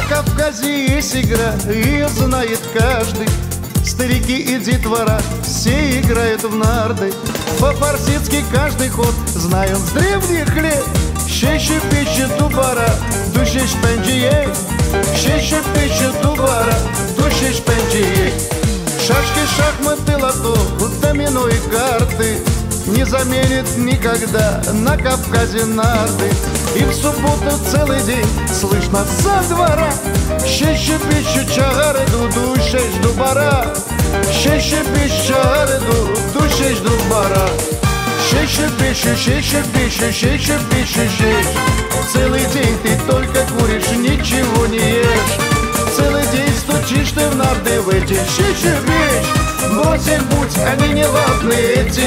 Кавказе есть игра, ее знает каждый. Старики и детвора все играют в нарды. По-фарсидски каждый ход знает с древних лет. Щещи пищи дубара, душиш пенджией. Щещи пищи дубара, душиш пенджией. Шашки, шахматы, лото, домино и карты не заменит никогда на Кавказе нарды. И в субботу целый день слышно со двора: щещи пищу чагареду, душиш дубара. Щещи пищу чагареду, душиш дубара. Щещи пищу, щещи пищу, щещи пищу, щещ. Целый день ты только куришь, ничего не ешь. Целый день стучишь ты в нарды в эти щещи пищ. Брось их, будь они неладные, эти